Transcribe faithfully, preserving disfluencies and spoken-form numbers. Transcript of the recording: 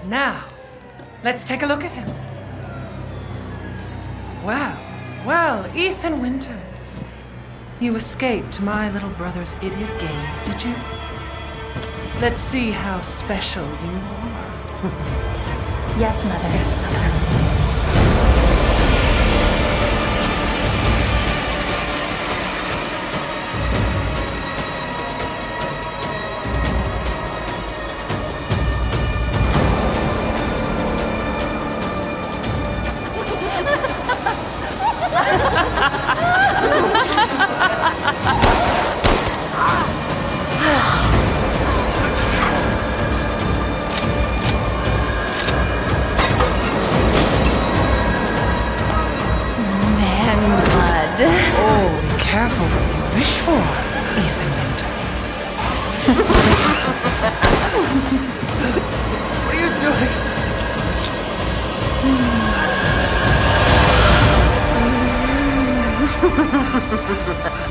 Now, let's take a look at him. Well, well, Ethan Winters. You escaped my little brother's idiot games, did you? Let's see how special you are. Yes, Mother. Yes, Mother. Oh, be careful what you wish for, Ethan Winters. What are you doing?